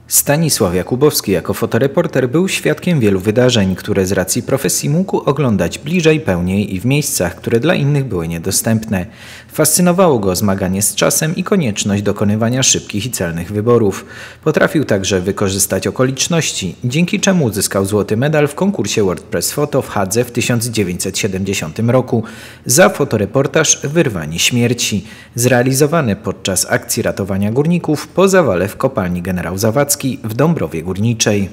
Stanisław Jakubowski jako fotoreporter był świadkiem wielu wydarzeń, które z racji profesji mógł oglądać bliżej, pełniej i w miejscach, które dla innych były niedostępne. Fascynowało go zmaganie z czasem i konieczność dokonywania szybkich i celnych wyborów. Potrafił także wykorzystać okoliczności, dzięki czemu uzyskał złoty medal w konkursie World Press Photo w Hadze w 1970 roku za fotoreportaż Wyrwanie śmierci, zrealizowany podczas akcji ratowania górników po zawale w kopalni Generał Zawadzki w Dąbrowie Górniczej.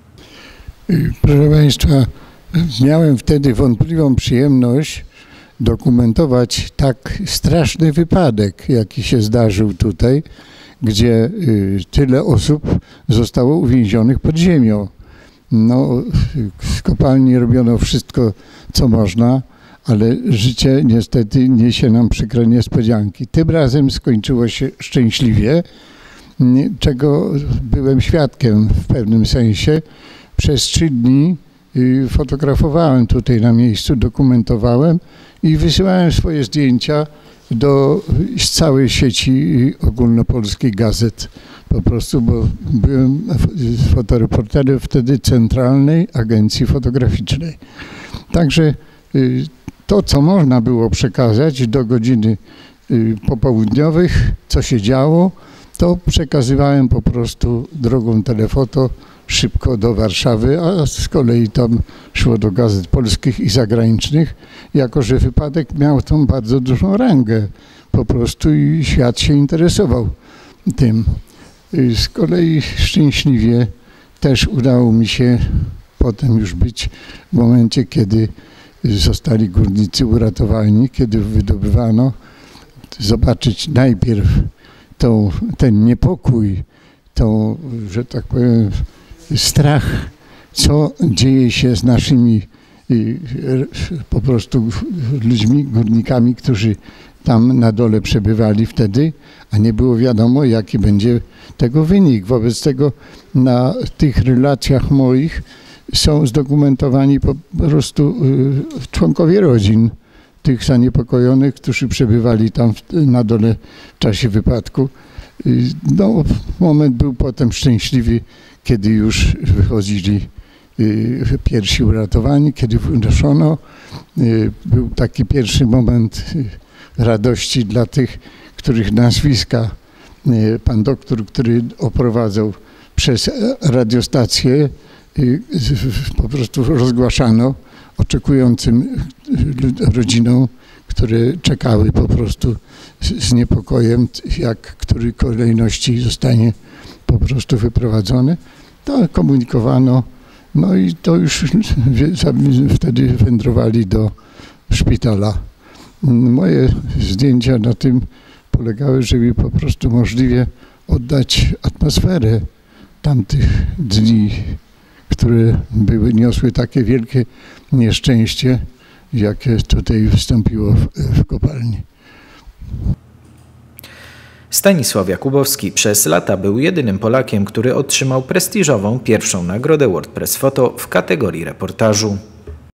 Proszę Państwa, miałem wtedy wątpliwą przyjemność dokumentować tak straszny wypadek, jaki się zdarzył tutaj, gdzie tyle osób zostało uwięzionych pod ziemią. No, w kopalni robiono wszystko, co można, ale życie niestety niesie nam przykre niespodzianki. Tym razem skończyło się szczęśliwie, czego byłem świadkiem w pewnym sensie. Przez 3 dni fotografowałem tutaj na miejscu, dokumentowałem i wysyłałem swoje zdjęcia do całej sieci ogólnopolskich gazet. Po prostu, bo byłem fotoreporterem wtedy Centralnej Agencji Fotograficznej. Także to, co można było przekazać do godziny popołudniowych, co się działo, to przekazywałem po prostu drogą telefoto szybko do Warszawy, a z kolei tam szło do gazet polskich i zagranicznych, jako że wypadek miał tą bardzo dużą rangę po prostu i świat się interesował tym. Z kolei szczęśliwie też udało mi się potem już być w momencie, kiedy zostali górnicy uratowani, kiedy wydobywano, zobaczyć najpierw ten niepokój, że tak powiem, strach, co dzieje się z naszymi po prostu ludźmi, górnikami, którzy tam na dole przebywali wtedy, a nie było wiadomo, jaki będzie tego wynik. Wobec tego na tych relacjach moich są zdokumentowani po prostu członkowie rodzin tych zaniepokojonych, którzy przebywali tam na dole w czasie wypadku. No, moment był potem szczęśliwy, kiedy już wychodzili pierwsi uratowani, kiedy wnoszono. Był taki pierwszy moment radości dla tych, których nazwiska pan doktor, który oprowadzał przez radiostację, po prostu rozgłaszano oczekującym rodzinom, które czekały po prostu z niepokojem, jak który kolejności zostanie po prostu wyprowadzony. To komunikowano, no i to już wtedy wędrowali do szpitala. Moje zdjęcia na tym polegały, żeby po prostu możliwie oddać atmosferę tamtych dni, które niosły takie wielkie nieszczęście, jakie tutaj wystąpiło w kopalni. Stanisław Jakubowski przez lata był jedynym Polakiem, który otrzymał prestiżową pierwszą nagrodę World Press Photo w kategorii reportażu.